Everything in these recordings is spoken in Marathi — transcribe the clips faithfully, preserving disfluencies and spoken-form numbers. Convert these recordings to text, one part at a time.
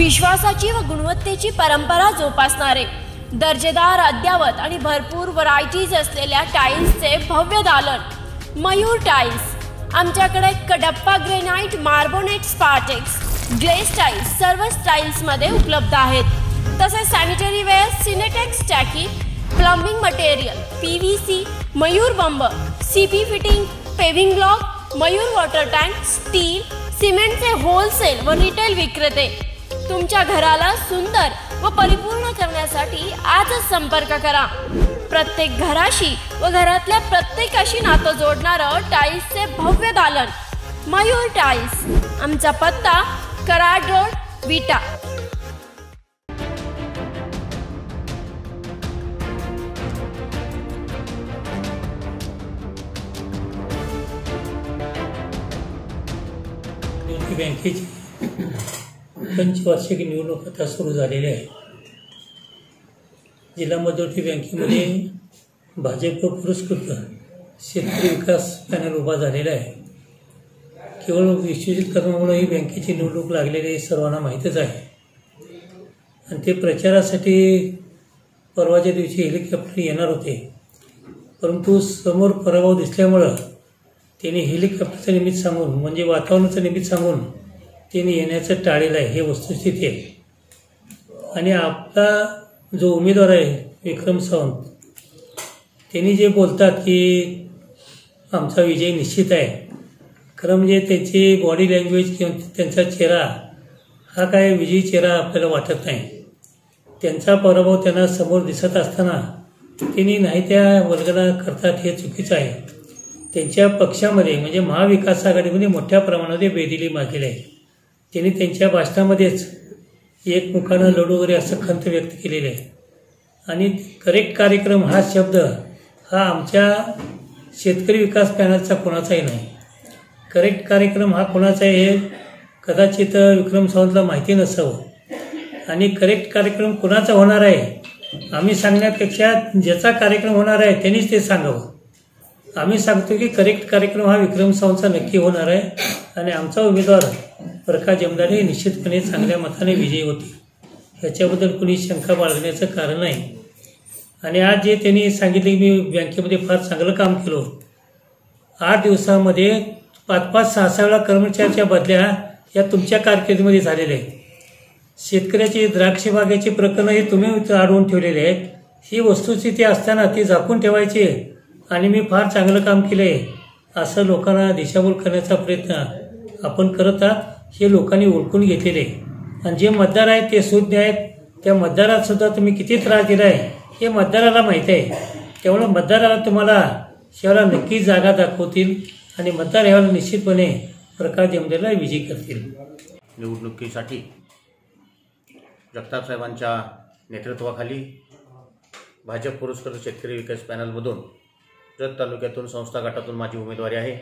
विश्वासाची व गुणवत्तेची परंपरा जोपासणारे, दर्जेदार, अद्यावत आणि भरपूर व्हरायटीज असलेल्या टाईल्सचे भव्य दालन मयूर टाईल्स। आमच्याकडे Kadappa granite, marbonite, Spartex, glaze tiles सर्व स्टाईल्समध्ये उपलब्ध आहेत। तसेच सॅनिटरी वेअर, सिनेटेक्स टाकी, plumbing material, P V C, Mayur बंब, C P fitting, paving block, Mayur water tank, steel, सिमेंटचे होलसेल व रिटेल विक्रेते। तुमच्या घराला सुंदर व परिपूर्ण करण्यासाठी आजच संपर्क करा। प्रत्येक घराशी व घरातल्या प्रत्येकाशी नातं जोडणारं टाईल्सचे भव्य दालन मयूर टाईल्स। आमचा पत्ता कराड रोड, विटा। बँकेची पंचवार्षिक निवडणूक आता सुरू झालेली आहे। जिल्हा मध्यवर्ती बँकेमध्ये भाजप पुरस्कृत शेतकरी विकास पॅनल उभा झालेला आहे। केवळ विश्वजीतकरणामुळे ही बँकेची निवडणूक लागलेली आहे, सर्वांना माहीतच आहे। आणि ते प्रचारासाठी परवाच्या दिवशी हेलिकॉप्टर येणार होते, परंतु समोर पराभव दिसल्यामुळं त्यांनी हेलिकॉप्टरचं निमित्त सांगून, म्हणजे वातावरणाचं निमित्त सांगून त्यांनी येण्याचं टाळलेलं आहे, हे वस्तुस्थिती आहे। आणि आपला जो उमेदवार आहे विक्रम सावंत, त्यांनी जे बोलतात की आमचा विजय निश्चित आहे, खरं म्हणजे त्यांची बॉडी लँग्वेज किंवा त्यांचा चेहरा हा काय विजयी चेहरा आपल्याला वाटत नाही। त्यांचा पराभव त्यांना समोर दिसत असताना त्यांनी नाही त्या वर्गाला करतात, हे चुकीचं आहे। त्यांच्या पक्षामध्ये म्हणजे महाविकास आघाडीमध्ये मोठ्या प्रमाणात बेदिली मागेली आहे। त्यांनी त्यांच्या भाषणामध्येच एकमुखानं लढू वगैरे असं खंत व्यक्त केलेली आहे। आणि करेक्ट कार्यक्रम हा शब्द हा आमच्या शेतकरी विकास पॅनलचा कोणाचाही नाही। करेक्ट कार्यक्रम हा कोणाचा आहे हे कदाचित विक्रम सावंतला माहिती नसावं। आणि करेक्ट कार्यक्रम कोणाचा होणार आहे आम्ही सांगण्यापेक्षा ज्याचा कार्यक्रम होणार आहे त्यांनीच ते सांगावं। आम्ही सांगतो की करेक्ट कार्यक्रम हा विक्रम सावंतचा नक्की होणार आहे आणि आमचा उमेदवार प्रकाश जमदाडे निश्चितपणे चांगल्या मताने विजयी होते, ह्याच्याबद्दल कुणी शंका बाळगण्याचं कारण नाही। आणि आज जे त्यांनी सांगितले की मी बँकेमध्ये फार चांगलं काम केलं, आठ दिवसामध्ये पाच पाच सहा सहा वेळा कर्मचाऱ्याच्या बदल्या या तुमच्या कारकिर्दीमध्ये झालेल्या आहेत। शेतकऱ्याची द्राक्ष बागेची प्रकरणं हे तुम्ही अडवून ठेवलेले आहेत। ही वस्तुस्थिती असताना ती झाकून ठेवायची आणि मी फार चांगलं काम केलं आहे असं लोकांना दिशाभूल करण्याचा प्रयत्न आपण करत आहात, हे लोकांनी ओळखून घेतलेले आहे। आणि जे मतदार आहेत ते सुज्ञ आहेत, त्या मतदारात सुद्धा तुम्ही किती त्रास दिला आहे हे मतदाराला माहीत आहे। त्यामुळे मतदाराला तुम्हाला शेवला नक्कीच जागा दाखवतील आणि मतदार यावेळेला निश्चितपणे प्रकाश जमदाडेला विजयी करतील। निवडणुकीसाठी जगताप साहेबांच्या नेतृत्वाखाली भाजप पुरस्कृत शेतकरी विकास पॅनलमधून जत तालुक्यातून संस्था गटातून माझी उमेदवारी आहे।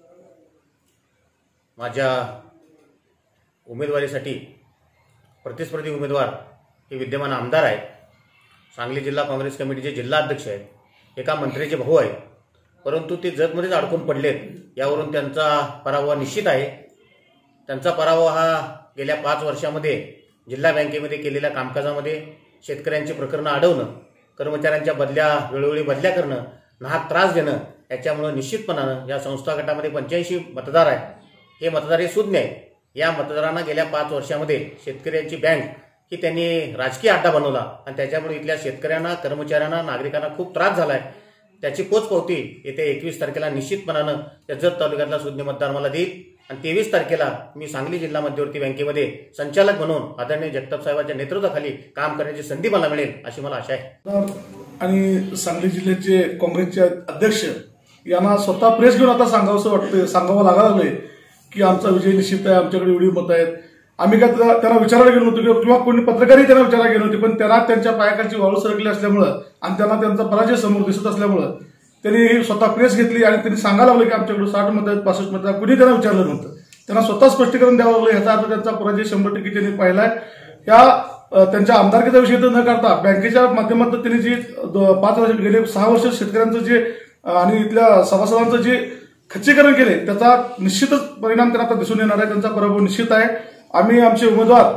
माझ्या उमेदवारीसाठी प्रतिस्पर्धी उमेदवार हे विद्यमान आमदार आहेत, सांगली जिल्हा काँग्रेस कमिटीचे जिल्हा अध्यक्ष आहेत, एका मंत्र्याचे भाऊ आहेत, परंतु ते जतमध्येच अडकून पडलेत। यावरून त्यांचा पराभव निश्चित आहे। त्यांचा पराभव हा गेल्या पाच वर्षामध्ये जिल्हा बँकेमध्ये केलेल्या कामकाजामध्ये शेतकऱ्यांची प्रकरणं अडवणं, कर्मचाऱ्यांच्या बदल्या वेळोवेळी बदल्या करणं, नाहक त्रास देणं, याच्यामुळे निश्चितपणानं या संस्था गटामध्ये पंच्याऐंशी मतदार आहेत, हे मतदार हे सुज्ञ आहेत। या मतदारांना गेल्या पाच वर्षामध्ये शेतकऱ्यांची बँक ही त्यांनी राजकीय अड्डा बनवला आणि त्याच्यामुळे इथल्या शेतकऱ्यांना, कर्मचाऱ्यांना, नागरिकांना खूप त्रास झाला आहे। त्याची पोचपावती येत्या एकवीस तारखेला निश्चितपणानं त्या जत तालुक्यातला सुज्ञ मतदार मला देईल आणि तेवीस तारखेला मी सांगली जिल्हा मध्यवर्ती बँकेमध्ये संचालक म्हणून आदरणीय जगताप साहेबांच्या नेतृत्वाखाली काम करण्याची संधी मला मिळेल अशी मला आशा आहे। आणि सांगली जिल्ह्याचे काँग्रेसचे अध्यक्ष यांना स्वतः प्रेस घेऊन आता सांगावंसं वाटतं, सांगावं लागायला लागलंय की आमचा विजय निश्चित आहे, आमच्याकडे एवढी मतं आहेत। आम्ही काय त्यांना विचारायला गेलो नव्हतो किंवा कोणी पत्रकारही त्यांना विचारायला गेलो नव्हते, पण त्यांना त्यांच्या पायाखालची वाळू सरकली असल्यामुळं आणि त्यांना त्यांचा पराजय समोर दिसत असल्यामुळं त्यांनी स्वतः प्रेस घेतली आणि त्यांनी सांगायला लागलं की आमच्याकडे साठ मतं आहेत, पासष्ट मतं आहेत। कुणी त्यांना विचारलं नव्हतं, त्यांना स्वतः स्पष्टीकरण द्यावं लागलं। याचा अर्थ त्यांचा पराजय शंभर टक्के त्यांनी पाहिलाय। या त्यांच्या आमदारकीचा विषय न करता बँकेच्या माध्यमातून त्यांनी जी पाच वर्ष गेले सहा वर्ष शेतकऱ्यांचं जे आणि इथल्या सभासदांचं जे खच्चीकरण केले त्याचा निश्चितच परिणाम त्यांना आता दिसून येणार आहे। त्यांचा पराभव निश्चित आहे। आम्ही आमचे उमेदवार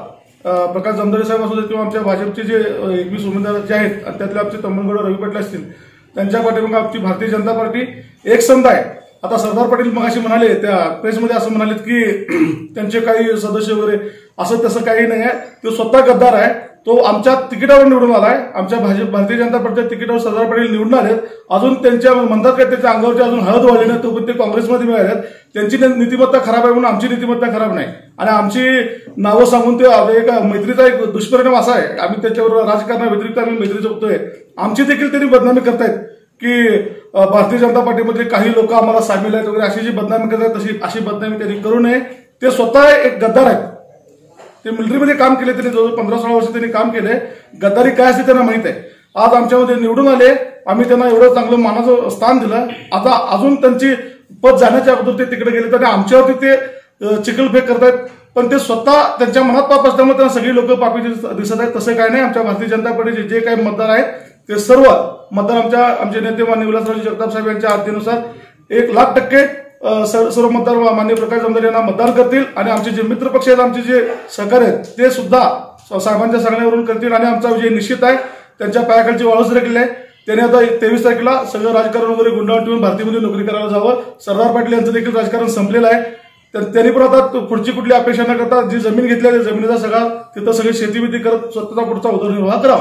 अं, प्रकाश जमदारे साहेब असू देत किंवा आमच्या भाजपचे जे एकवीस उमेदवार जे आहेत आणि त्यातले आमचे तम्मनगड रवी पाटील असतील त्यांच्या पाठीमागे आमची भारतीय जनता पार्टी एक संध आहे. आता सरदार पाटील मगाशी म्हणाले त्या प्रेसमध्ये असं म्हणालेत की त्यांचे काही सदस्य वगैरे असं तसं काही नाही आहे. तो स्वतः गद्दार आहे. तो आमच्या तिकिटावर निवडून आलाय. आमच्या भाजप भारतीय जनता पार्टीच्या तिकिटावर सरदार पाटील निवडून आलेत. अजून त्यांच्या म्हणतात का त्याच्या अंगावरची अजून हळद वाढली नाही तो ते काँग्रेसमध्ये मिळालेत. त्यांची नीतिमत्ता खराब आहे म्हणून आमची नीतिमत्ता खराब नाही आणि आमची नावं सांगून ते एक मैत्रीचा एक दुष्परिणाम असा आहे. आम्ही त्याच्यावर राजकारणाव्यतिरिक्त आम्ही मैत्री जपतोय. आमची देखील त्यांनी बदनामी करतायत की भारतीय जनता पार्टीमधले काही लोक आम्हाला सामील आहेत वगैरे अशी जी बदनामी करतात तशी अशी बदनामी त्यांनी करू नये. ते स्वतः एक गद्दार आहेत. ते मिलिटरीमध्ये काम केले. त्यांनी जवळ पंधरा सोळा वर्ष त्यांनी काम केले. गद्दारी काय असते त्यांना माहित आहे. आज आमच्यामध्ये निवडून आले. आम्ही त्यांना एवढं चांगलं मानाचं स्थान दिलं. आता अजून त्यांची पद जाण्याच्या अगोदर ते तिकडे गेले तर आमच्यावरती ते चिखलफेक करतायत. पण ते स्वतः त्यांच्या मनात पाप असल्यामुळे त्यांना सगळी लोक पापी दिसत आहेत. तसं काय नाही. आमच्या भारतीय जनता पार्टीचे जे काही मतदार आहेत ते सर्व मतदार आमच्या आमचे नेते मान्य विलासरावजी जगताप साहेब यांच्या आज्ञेनुसार एक लाख टक्के सर्व मतदार मान्य प्रकाश जमदारे यांना मतदान करतील आणि आमचे जे मित्र पक्ष आहेत आमचे जे सहकारी आहेत ते सुद्धा साहेबांच्या सांगण्यावरून करतील आणि आमचा विजय निश्चित आहे. त्यांच्या पायाखालची वाळूच रेखली आहे. त्यांनी आता तेवीस तारखेला सगळं राजकारण वगैरे गुंडाळून ठेवून भारतीमध्ये नोकरी करायला जावं. सरदार पाटील यांचं देखील राजकारण संपलेलं आहे. त्यांनी पण आता पुढची कुठली अपेक्षा न करता जी जमीन घेतली आहे जमिनीचा सगळा तिथं सगळी शेतीविधी करत स्वतःचा पुढचा उदरनिर्वाह करावा.